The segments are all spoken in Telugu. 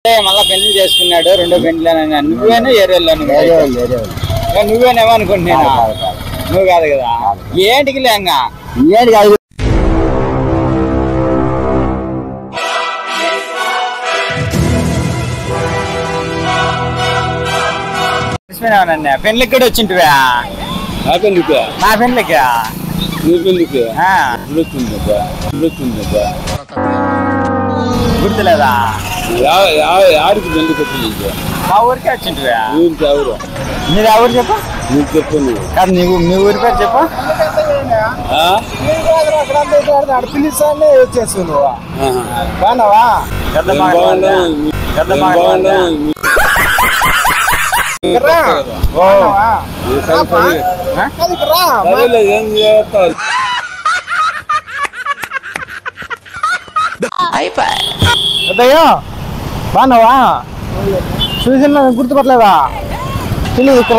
మళ్ళా పెళ్లి చేసుకున్నాడు, రెండో పెళ్లి. నువ్వేనా ఏరియల్లో? నువ్వేనేమో అనుకుంటున్నా. నువ్వు కాదు కదా? ఏంటికి లేంగా ఏంటి కాదు. పెళ్లికి కూడా వచ్చింటివా? నా పెళ్లికి గుర్తులేదా? ఆడికి పెళ్లికి వచ్చి మా ఊరికే వచ్చింటివా? మీరు ఎవరు చెప్పు? నీకు చెప్పండి కాదు, నీవు మీ ఊరి పేరు చెప్పు. పిలిచానే వచ్చేసి నువ్వు బాగున్నావా? బాగున్నావా? చూసిన గుర్తుపట్టలేదా? తెలియదు ఇక్కడ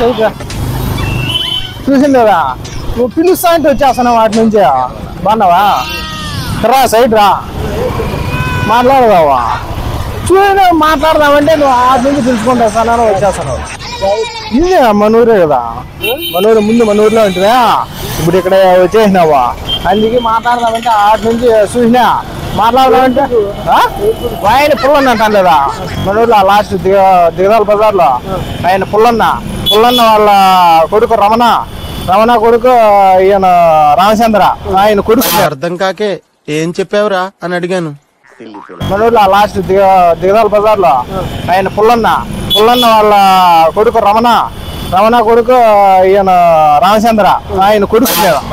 చూసిందేదా? నువ్వు పిలుస్తా అంటే వచ్చేస్తున్నావు వాటి నుంచి. బాగున్నావా? రా సైడ్ రా, మాట్లాడదావా? చూడ మాట్లాడదామంటే నువ్వు ఆటి నుంచి పిలుచుకుంటా వస్తాను, వచ్చేస్తున్నావు. ఇదే మనూరే కదా? మనూరు ముందు మనూరులో ఉంటుందా, ఇప్పుడు ఇక్కడ వచ్చేసినావా? అందుకే మాట్లాడదామంటే ఆటి నుంచి చూసినా మాట్లాడదామంటే ఆయన పుల్లన్న అంటాను లేదా? మనూరులో లాస్ట్ దిగదాల బజార్లో ఆయన పుల్లన్న వాళ్ళ కొడుకు రమణ కొడుకు ఈయన రామచంద్ర, ఆయన కొడుకు. అర్థం కాకే ఏం చెప్పావురా అని అడిగాను. మనూరులో లాస్ట్ దిగదాల బజార్లో ఆయన పుల్లన్న వాళ్ళ కొడుకు రమణ కొడుకు ఈయన రామచంద్ర, ఆయన కొడుకు.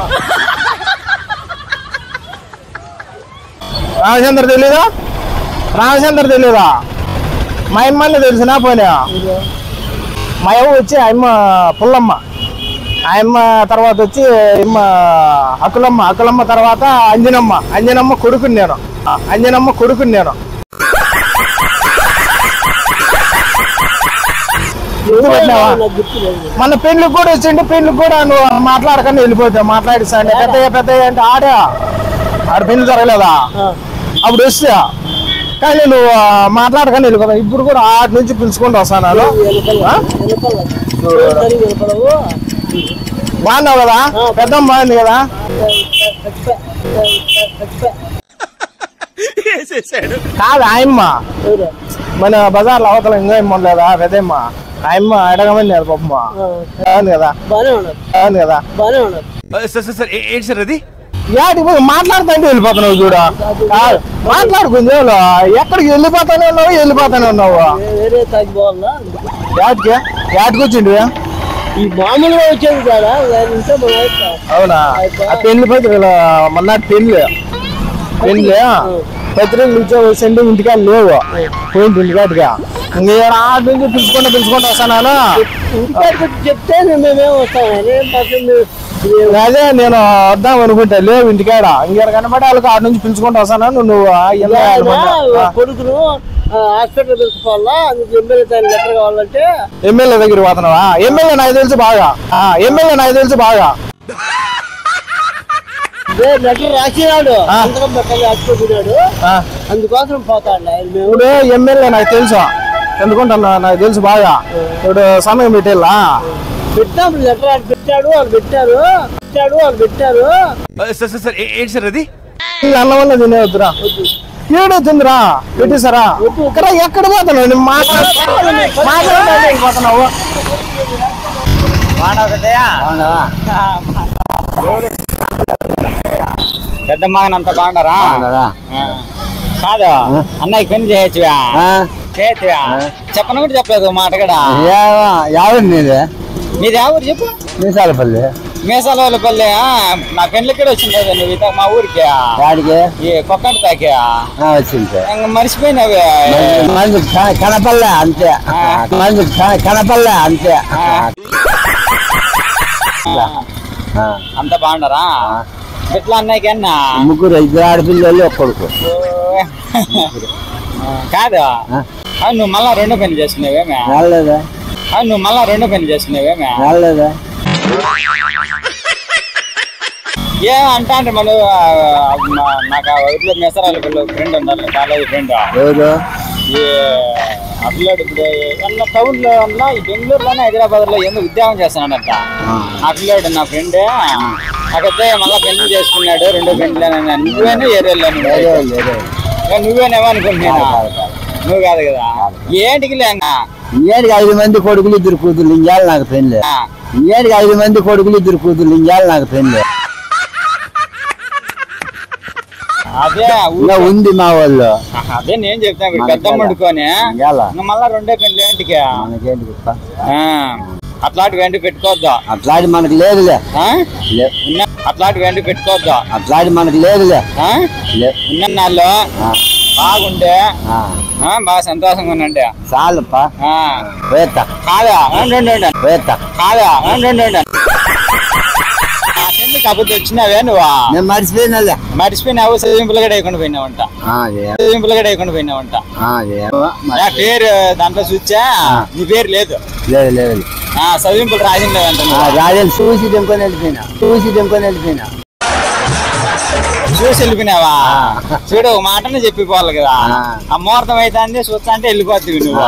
రామచంద్ర తెలీదా? మా అమ్మని తెలిసినా పోయినా. మా అమ్మ వచ్చి ఆయమ్మ పుల్లమ్మ, ఆయమ్మ తర్వాత వచ్చి అకులమ్మ తర్వాత అంజనమ్మ కొడుకుని నేను. మన పెళ్లికి కూడా వచ్చిండు, పెళ్లికి కూడా నువ్వు మాట్లాడకుండా వెళ్ళిపోతావు. మాట్లాడిస్తా అంటే పెద్ద అంటే ఆడ పెళ్లి జరగలేదా? అప్పుడు వస్తా, కానీ నువ్వు మాట్లాడకుండా వెళ్ళిపోతావు. ఇప్పుడు కూడా ఆటి నుంచి పిలుచుకుంటూ వస్తాను. బాగున్నావు కదా? పెద్దమ్మ బాగుంది కదా? కాదు ఆయమ్మ మన బజార్లో అవతల ఇంకా ఏమో లేదా పెద్దమ్మ? ఆయమ్మ అడగమని లేదు పాపమ్మ. బాగుంది కదా? మాట్లాడుతుంటే వెళ్ళిపోతున్నావు చూడ. మాట్లాడుకుంది ఎక్కడికి వెళ్ళిపోతానే ఉన్నావు. యాటికి వచ్చిండు? ఈ మామూలుగా వచ్చేది కదా. అవునా? పెళ్లి పత్రికలు మొన్నటి పెళ్లి పత్రికలు ఇచ్చే ఇంటికా లేవు, పోయింది ఇంటికాటిగా. ఆటి నుంచి పిలుచుకుంటూ వస్తాను. చెప్తే మేమేం వస్తాం. అదే నేను వద్దాం అనుకుంటా, లేవు ఇంటికాడ. ఇంకేడ కనబడి వాళ్ళకి ఆటి నుంచి పిలుచుకుంటూ వస్తాను. నువ్వు కొడుకును హాస్పిటల్ తెలుసుకోవాలా, లెటర్ కావాలంటే ఎమ్మెల్యే దగ్గర పోతున్నావా? ఎమ్మెల్యే నాకు తెలుసు బాగా. లెటర్ రాసినాడు, అందుకోసం పోతాడు. ఇప్పుడు ఎమ్మెల్యే నాకు తెలుసు, ఎందుకుంటున్నా నాకు తెలుసు బాగా. ఇప్పుడు సమయం పెట్టేలా పెట్టినప్పుడు లెటర్ పెట్టాడు, వాళ్ళు పెట్టారు. అన్న వల్ల తినేవద్దురా, ఏడు తిందిరా పెట్టేసారా? ఇక్కడ ఎక్కడ పోతున్నావు? మాట్లాడుతున్నావు. పెద్ద మగనంత బాగుండరా? కాదు అన్నయ్య పెళ్లి చేయొచ్చువా? చెప్పను కూడా చెప్పలేదు మాట కూడా. మీది ఎవరు చెప్పు? మీసాలపల్లి. నా పెళ్లికి కూడా వచ్చింది నువ్వు మా ఊరికి. కొక్కటి వచ్చింది. మర్చిపోయినావు. కనపల్లె అంతే. అంత బాగుండరా? ఎట్లా అన్నయ్యకి అన్న ముగ్గురు, 2 ఆడపిల్లలు, 1 కొడుకు. కాదు నువ్వు మళ్ళా రెండో పెళ్లి చేసుకునేవేమే? నువ్వు మళ్ళా రెండో పెళ్లి చేసుకునేవేమే? ఏ అంటా అంటే మన నాకు ఊర్లో మెసరాలు ఫ్రెండ్ ఉన్నారు, కాలేజీ ఫ్రెండ్. అట్లాడు ఇప్పుడు ఏమన్నా టౌన్ లో ఉన్నా ఈ బెంగళూరులోనే హైదరాబాద్ లో ఎందుకు ఉద్యోగం చేస్తున్నాడంట అట్లాడు నా ఫ్రెండ్ అక్కడే మళ్ళా పెళ్లి చేసుకున్నాడు 2 పెళ్లి నువ్వేనా ఏరియాలో నువ్వేనేమో అనుకుంటున్నా నువ్వు కాదు కదా ఏంటికి ఏడికి 5 మంది కొడుకులు 2 కూతుర్లు ఇంజాలి నాకు పెళ్ళి ఏడికి 5 మంది కొడుకులు 2 కూతుర్లు ఇంజాలి నాకు పెళ్ళి అదే ఉంది మా వాళ్ళు అదే నేను చెప్తాను పెద్ద వండుకొని మళ్ళా 2 పెళ్లి ఏంటికి అట్లాంటి వెంట పెట్టుకోవద్దా అట్లాంటి మనకు లేదులే అట్లాంటి వెంట పెట్టుకోవద్దా అట్లాంటి మనకు లేదులే ఉన్నన్నాళ్ళు బాగుండే బాగా సంతోషంగా ఉండండి చాలప్పా కాదా కాదా ఎందుకు అబద్ధం వచ్చినావే నువ్వు నేను మర్చిపోయినావు సింపుల్ గా వేయకుండా పోయినావంట పేరు దాంట్లో చూచా నీ పేరు లేదు చదివింపులు రాసిండేవంట చూసి తెంకొని వెళ్ళిపోయినా చూసి వెళ్ళిపోయినావా చూడు మాటనే చెప్పిపోవాలి కదా ఆ ముహూర్తం అయితే చూస్తా అంటే వెళ్ళిపోద్ది నువ్వు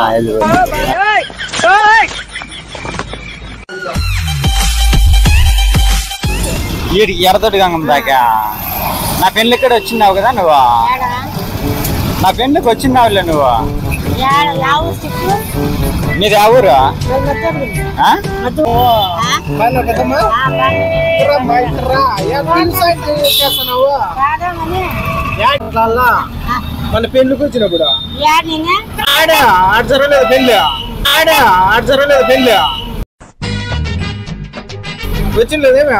వీడికి ఎర్రతోటి గంగం దాకా నా పెళ్ళి ఇక్కడ వచ్చినావు కదా నువ్వు నా పెళ్ళికి వచ్చినావులే నువ్వు మీది ఆ ఊరు మన పెళ్లికి వచ్చినప్పుడు జరగలేదు పెళ్ళి వచ్చిండేదేమే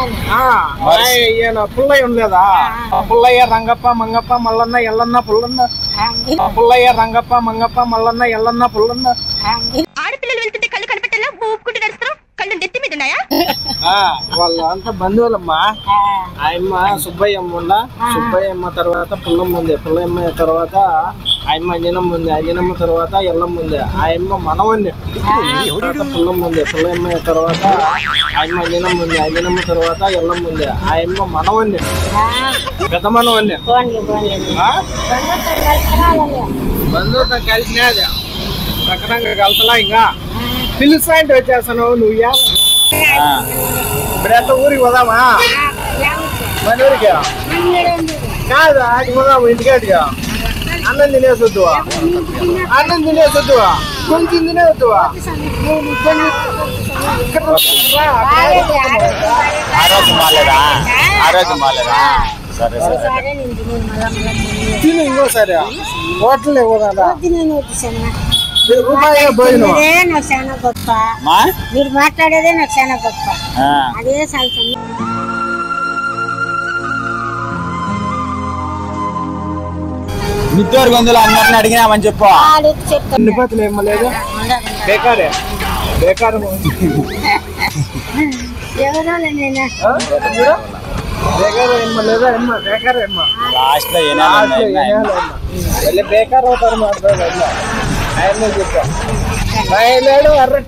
పుల్లయ్య ఉండలేదా పుల్లయ్య రంగప్ప మంగప్ప మల్లన్న ఎల్లన్న పుల్లన్న పుల్లయ్య రంగప్ప మంగప్ప మల్లన్న ఎల్లన్న పుల్లన్న ఆడపిల్లలు వెళ్తుంటే కళ్ళు కనిపెట్టేలా ఊపుకుంటూ నడుస్తున్నాం కళ్ళు నెత్తి మీద ఉన్నాయా వాళ్ళంతా బంధువులమ్మా ఆయమ్మ సుబ్బయ్యమ్మ ఉందా సుబ్బయ్యమ్మ తర్వాత పుల్లమ్మ ఉంది పుల్లయ్యమ్మ తర్వాత ఆయమ్మ అంజనమ్మ ఉంది అంజనమ్మ తర్వాత ఎల్లమ్మ ఉంది ఆయమ్మ మనవన్ని పుల్లమ్మ ఉంది పుల్లయ్యమ్మ తర్వాత ఆయమ్మ అంజనమ్మ ఉంది అంజనమ్మ తర్వాత ఎల్లమ్మ ఉంది ఆయమ్మ మనవన్ని పెద్ద మనవన్ని బంధువులతో కలిసినది సక్రంగా కలసలా ఇంకా పిలుస్తా అంటే వచ్చేస్తాను నువ్వు ఇప్పుడెంత ఊరికి పోదామా మన ఊరికి కాదు అది పోదాము ఇంటికాటిగా అన్నం తినేసొద్దువా కొంచెం తినేవద్దువా తిను ఇంకోసారి హోటల్ పోదా మీరు మాట్లాడేదే నాకు చాలా గొప్ప అదే మిద్దరు గొంతులు అందరిని అడిగినామని చెప్పు నిపతులు ఏమలేదు బేకారే బేకారు బేకారు ఏమలేదా ఎమ్మ బేకారు ఎమ్మ లాస్ట్ లో బేకారు అవుతారు మాట్లాడారు ఆయన చెప్పా లేడు అర్రట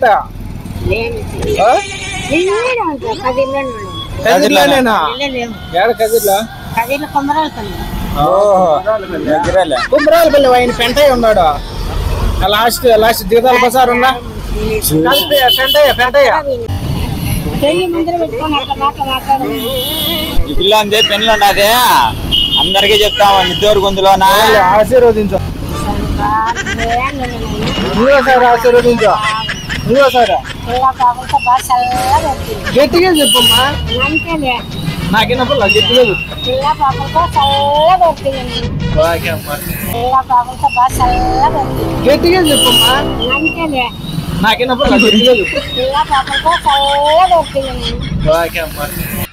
కదిర్లోనేనా ఏడ కదిర్లో కుమ్మరాలపల్లి ఆయన పెంటయ్య ఉన్నాడు లాస్ట్ జీతాల బసారు ఉన్నా పెంటయ్య ఈ పిల్ల అంతే పెన్లు ఉన్నది అందరికీ చెప్తాము నిద్దరు గొంతులోనా ఆశీర్వదించు ఆశీర్వదించు గట్టిగా చెప్పమ్మా నాకినప్పుడు గట్టిగా గట్టిగా చెప్పమ్మా నాకినప్పుడు గట్టిగా చెప్పు